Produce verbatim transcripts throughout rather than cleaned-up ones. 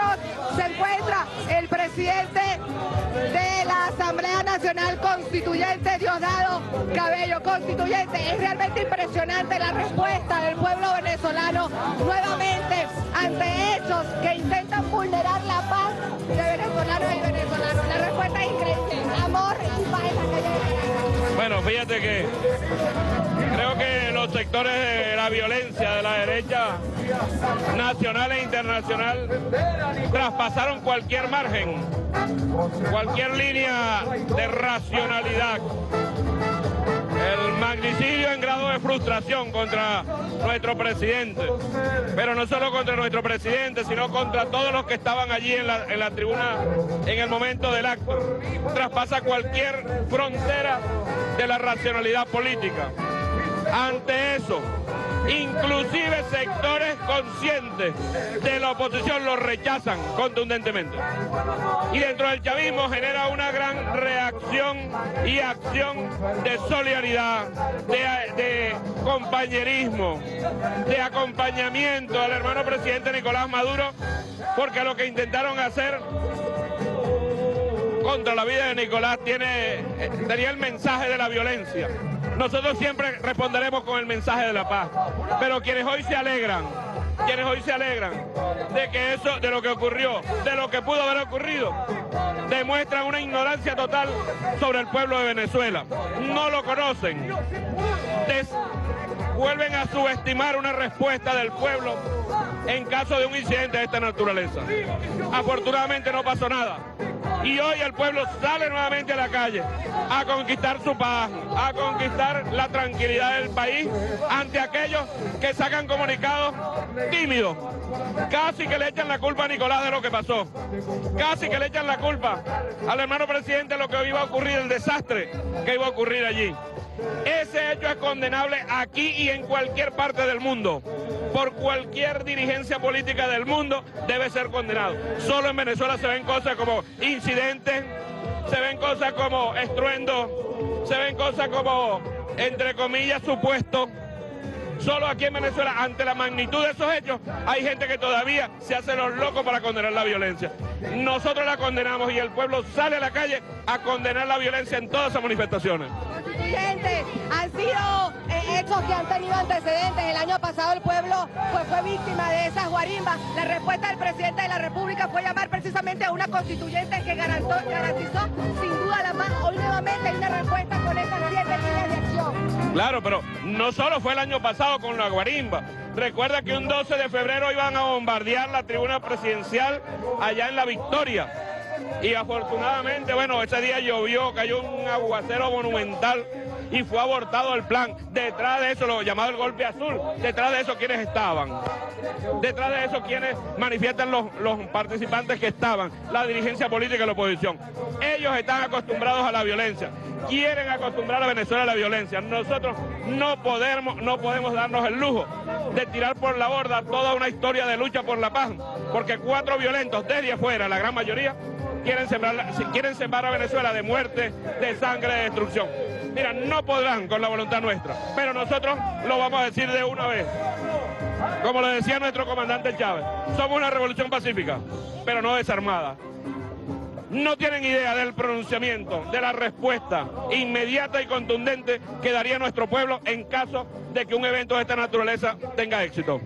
nosotros se encuentra el presidente de la Asamblea Nacional Constituyente, Diosdado Cabello. Constituyente, es realmente impresionante la respuesta del pueblo venezolano nuevamente ante hechos que intentan vulnerar la paz de venezolanos y venezolanos. La respuesta es increíble, amor y paz en la calle. Bueno, fíjate que creo que los sectores de la violencia de la derecha nacional e internacional traspasaron cualquier margen, cualquier línea de racionalidad. El magnicidio en grado de frustración contra nuestro presidente, pero no solo contra nuestro presidente, sino contra todos los que estaban allí en la, en la tribuna en el momento del acto. Traspasa cualquier frontera de la racionalidad política. Ante eso, inclusive sectores conscientes de la oposición lo rechazan contundentemente. Y dentro del chavismo genera una gran reacción y acción de solidaridad, de, de compañerismo, de acompañamiento al hermano presidente Nicolás Maduro, porque lo que intentaron hacer contra la vida de Nicolás tiene, tenía el mensaje de la violencia. Nosotros siempre responderemos con el mensaje de la paz, pero quienes hoy se alegran, quienes hoy se alegran de que eso, de lo que ocurrió, de lo que pudo haber ocurrido, demuestran una ignorancia total sobre el pueblo de Venezuela. No lo conocen, Des, vuelven a subestimar una respuesta del pueblo en caso de un incidente de esta naturaleza. Afortunadamente no pasó nada. Y hoy el pueblo sale nuevamente a la calle a conquistar su paz, a conquistar la tranquilidad del país ante aquellos que sacan comunicados tímidos. Casi que le echan la culpa a Nicolás de lo que pasó. Casi que le echan la culpa al hermano presidente de lo que iba a ocurrir, el desastre que iba a ocurrir allí. Ese hecho es condenable aquí y en cualquier parte del mundo. Por cualquier dirigencia política del mundo debe ser condenado. Solo en Venezuela se ven cosas como incidentes, se ven cosas como estruendo, se ven cosas como, entre comillas, supuestos. Solo aquí en Venezuela, ante la magnitud de esos hechos, hay gente que todavía se hace los locos para condenar la violencia. Nosotros la condenamos y el pueblo sale a la calle a condenar la violencia en todas esas manifestaciones. Constituyente, han sido eh, hechos que han tenido antecedentes. El año pasado el pueblo pues, fue víctima de esas guarimbas. La respuesta del presidente de la República fue llamar precisamente a una constituyente que garantó, garantizó sin duda la paz. Hoy nuevamente hay una respuesta con estas siete líneas de acción. Claro, pero no solo fue el año pasado con la guarimba. Recuerda que un doce de febrero iban a bombardear la tribuna presidencial allá en La Victoria. Y afortunadamente, bueno, ese día llovió, cayó un aguacero monumental y fue abortado el plan. Detrás de eso, lo llamado el golpe azul, detrás de eso, ¿quiénes estaban? Detrás de eso, ¿quiénes manifiestan los, los participantes que estaban? La dirigencia política y la oposición. Ellos están acostumbrados a la violencia, quieren acostumbrar a Venezuela a la violencia. Nosotros no podemos, no podemos darnos el lujo de tirar por la borda toda una historia de lucha por la paz, porque cuatro violentos desde afuera, la gran mayoría, quieren sembrar, quieren sembrar a Venezuela de muerte, de sangre, de destrucción. Mira, no podrán con la voluntad nuestra, pero nosotros lo vamos a decir de una vez. Como lo decía nuestro comandante Chávez, somos una revolución pacífica, pero no desarmada. No tienen idea del pronunciamiento, de la respuesta inmediata y contundente que daría nuestro pueblo en caso de que un evento de esta naturaleza tenga éxito.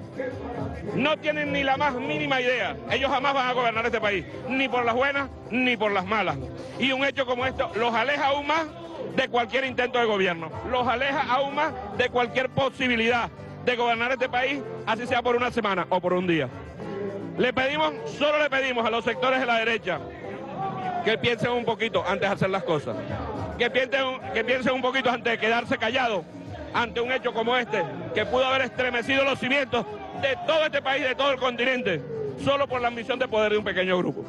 No tienen ni la más mínima idea. Ellos jamás van a gobernar este país, ni por las buenas ni por las malas. Y un hecho como esto los aleja aún más de cualquier intento de gobierno, los aleja aún más de cualquier posibilidad de gobernar este país, así sea por una semana o por un día. Le pedimos, solo le pedimos a los sectores de la derecha que piensen un poquito antes de hacer las cosas, que piensen, que piensen un poquito antes de quedarse callados ante un hecho como este, que pudo haber estremecido los cimientos de todo este país, de todo el continente, solo por la ambición de poder de un pequeño grupo.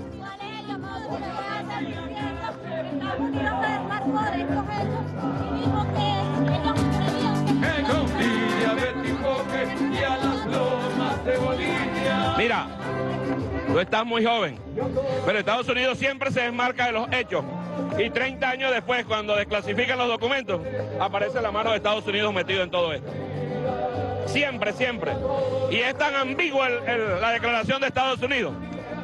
Mira, tú estás muy joven, pero Estados Unidos siempre se desmarca de los hechos. Y treinta años después, cuando desclasifican los documentos, aparece la mano de Estados Unidos metido en todo esto. Siempre, siempre. Y es tan ambigua el, el, la declaración de Estados Unidos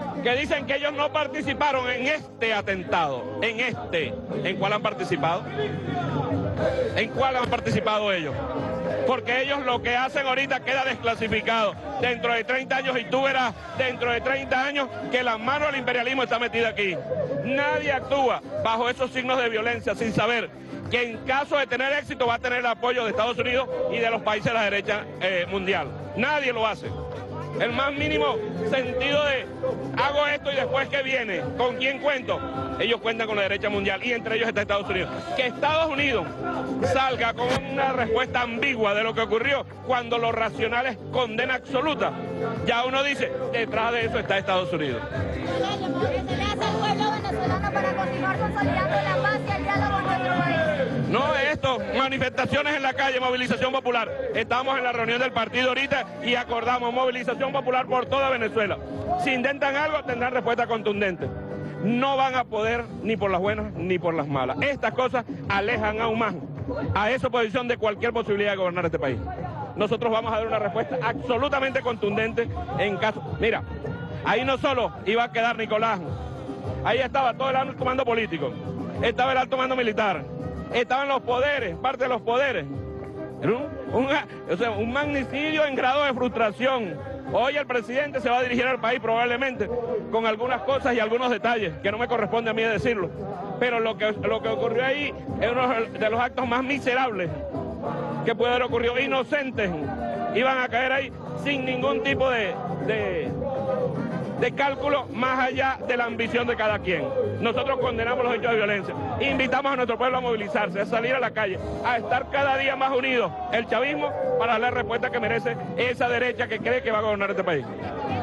que dicen que ellos no participaron en este atentado, en este. ¿En cuál han participado? ¿En cuál han participado ellos? Porque ellos lo que hacen ahorita queda desclasificado dentro de treinta años y tú verás dentro de treinta años que la mano del imperialismo está metida aquí. Nadie actúa bajo esos signos de violencia sin saber que en caso de tener éxito va a tener el apoyo de Estados Unidos y de los países de la derecha eh, mundial. Nadie lo hace. El más mínimo sentido de hago esto y después ¿qué viene? ¿Con quién cuento? Ellos cuentan con la derecha mundial y entre ellos está Estados Unidos. Que Estados Unidos salga con una respuesta ambigua de lo que ocurrió cuando lo racional es condena absoluta. Ya uno dice, detrás de eso está Estados Unidos. ¿Qué se le hace al pueblo venezolano para continuar consolidando la paz y el diálogo en nuestro país? No, esto, manifestaciones en la calle, movilización popular. Estamos en la reunión del partido ahorita y acordamos movilización popular por toda Venezuela. Si intentan algo, tendrán respuesta contundente. No van a poder ni por las buenas ni por las malas. Estas cosas alejan aún más a esa oposición de cualquier posibilidad de gobernar este país. Nosotros vamos a dar una respuesta absolutamente contundente en caso... Mira, ahí no solo iba a quedar Nicolás, ahí estaba todo el alto mando político, estaba el alto mando militar, estaban los poderes, parte de los poderes. Era un, un, o sea, un magnicidio en grado de frustración. Hoy el presidente se va a dirigir al país probablemente con algunas cosas y algunos detalles que no me corresponde a mí decirlo. Pero lo que, lo que ocurrió ahí es uno de los actos más miserables que puede haber ocurrido. Inocentes iban a caer ahí sin ningún tipo de, de, de cálculo más allá de la ambición de cada quien. Nosotros condenamos los hechos de violencia. Invitamos a nuestro pueblo a movilizarse, a salir a la calle, a estar cada día más unidos, el chavismo, para darle la respuesta que merece esa derecha que cree que va a gobernar este país.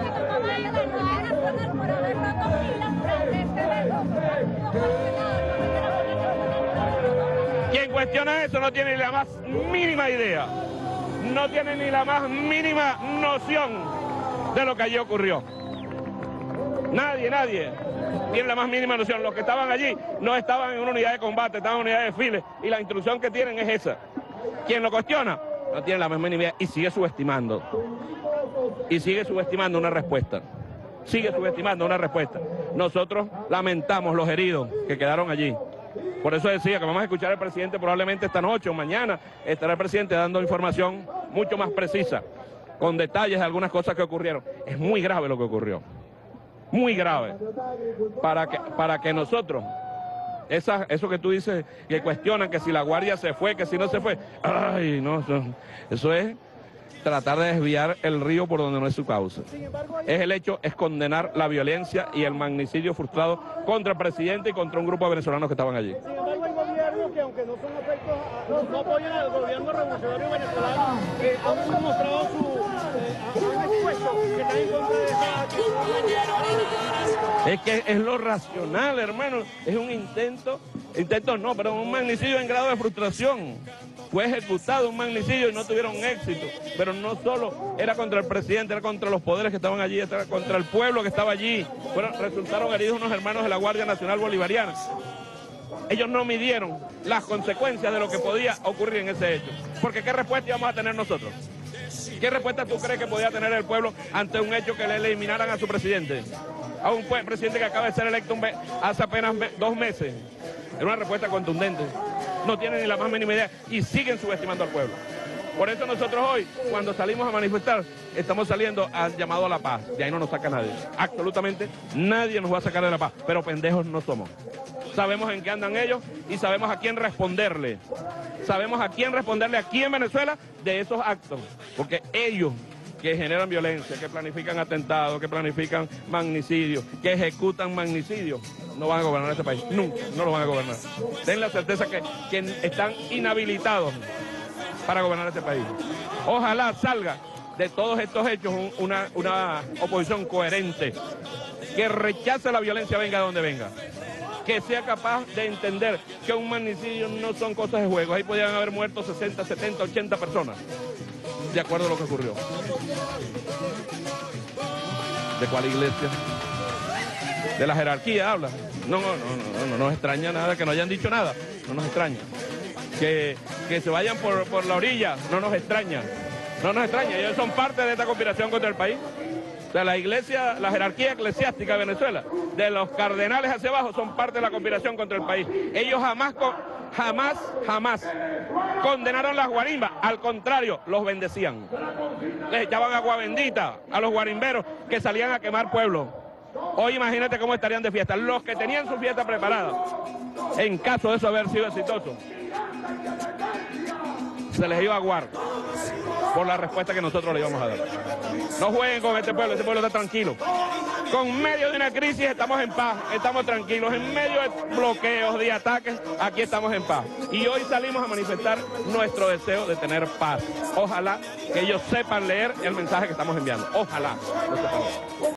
Quien cuestiona eso no tiene ni la más mínima idea, no tiene ni la más mínima noción de lo que allí ocurrió. Nadie, nadie tiene la más mínima noción. Los que estaban allí no estaban en una unidad de combate, estaban en una unidad de desfile y la instrucción que tienen es esa. Quien lo cuestiona no tiene la más mínima idea y sigue subestimando. Y sigue subestimando una respuesta. Sigue subestimando una respuesta. Nosotros lamentamos los heridos que quedaron allí. Por eso decía que vamos a escuchar al presidente probablemente esta noche o mañana. Estará el presidente dando información mucho más precisa, con detalles de algunas cosas que ocurrieron. Es muy grave lo que ocurrió. Muy grave. Para que, para que nosotros, esa, eso que tú dices, que cuestionan que si la guardia se fue, que si no se fue. Ay, no, eso, eso es tratar de desviar el río por donde no es su causa. Es el hecho, es condenar la violencia y el magnicidio frustrado contra el presidente y contra un grupo de venezolanos que estaban allí. Sin embargo, hay gobiernos que, aunque no son afectos, a, no, no apoyan al gobierno revolucionario venezolano, que han mostrado su, eh, han expuesto que están en contra de esa... Es que es lo racional, hermano. Es un intento, intento no, pero un magnicidio en grado de frustración. Fue ejecutado un magnicidio y no tuvieron éxito. Pero no solo era contra el presidente, era contra los poderes que estaban allí, era contra el pueblo que estaba allí. Fueron, resultaron heridos unos hermanos de la Guardia Nacional Bolivariana. Ellos no midieron las consecuencias de lo que podía ocurrir en ese hecho. Porque ¿qué respuesta íbamos a tener nosotros? ¿Qué respuesta tú crees que podía tener el pueblo ante un hecho que le eliminaran a su presidente? A un presidente que acaba de ser electo un hace apenas dos meses. Era una respuesta contundente. No tienen ni la más mínima idea y siguen subestimando al pueblo. Por eso nosotros hoy, cuando salimos a manifestar, estamos saliendo al llamado a la paz. De ahí no nos saca nadie. Absolutamente nadie nos va a sacar de la paz. Pero pendejos no somos. Sabemos en qué andan ellos y sabemos a quién responderle. Sabemos a quién responderle aquí en Venezuela de esos actos. Porque ellos que generan violencia, que planifican atentados, que planifican magnicidios, que ejecutan magnicidios, no van a gobernar este país. Nunca, no lo van a gobernar. Den la certeza que, que están inhabilitados para gobernar este país. Ojalá salga de todos estos hechos un, una, una oposición coherente, que rechace la violencia venga de donde venga, que sea capaz de entender que un magnicidio no son cosas de juego. Ahí podían haber muerto sesenta, setenta, ochenta personas, de acuerdo a lo que ocurrió. ¿De cuál iglesia? ¿De la jerarquía habla? No, no, no, no, no nos extraña nada que no hayan dicho nada, no nos extraña. Que, que se vayan por, por la orilla, no nos extraña, no nos extraña. Ellos son parte de esta conspiración contra el país. O sea, la iglesia, la jerarquía eclesiástica de Venezuela, de los cardenales hacia abajo, son parte de la conspiración contra el país. Ellos jamás, jamás, jamás condenaron las guarimbas, al contrario, los bendecían. Les echaban agua bendita a los guarimberos que salían a quemar pueblos. Hoy imagínate cómo estarían de fiesta. Los que tenían su fiesta preparada, en caso de eso haber sido exitoso, se les iba a aguar por la respuesta que nosotros le íbamos a dar. No jueguen con este pueblo, este pueblo está tranquilo. Con medio de una crisis estamos en paz, estamos tranquilos. En medio de bloqueos, de ataques, aquí estamos en paz. Y hoy salimos a manifestar nuestro deseo de tener paz. Ojalá que ellos sepan leer el mensaje que estamos enviando. Ojalá lo sepan leer.